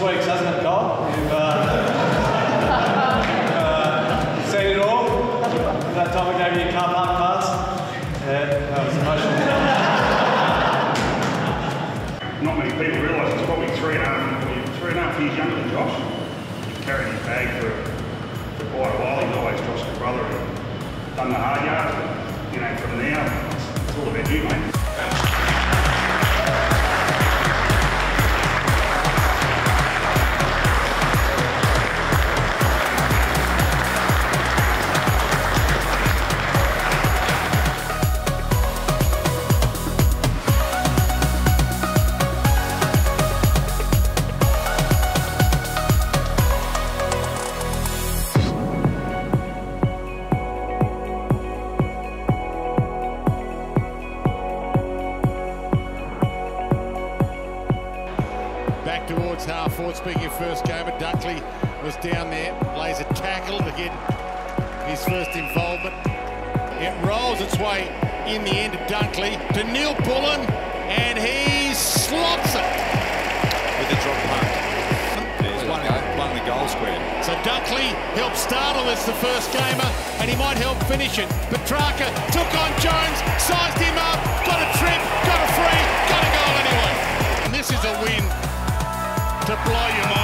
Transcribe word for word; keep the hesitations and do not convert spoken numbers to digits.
weeks, hasn't it, Kyle? You've uh, uh, seen it all. That time I gave you your car park pass. Yeah, that was emotional. Not many people realise it's probably three and a half, three and a half years younger than Josh. He's carried his bag for, for quite a while. He's always Josh's brother and done the hard yards. But, you know, from now, it's, it's all about you, mate. Back towards half forward, speaking of first game, but Dunkley was down there, lays a tackle to get his first involvement. It rolls its way in the end of Dunkley to Neil Bullen, and he slots it. With the drop punt. There's one, one in the goal square. So Dunkley helped startle as the first gamer, and he might help finish it. Petrarca took on Jones, sized him up, got a trip, got a free, got a goal anyway. And this is a win to blow your mind.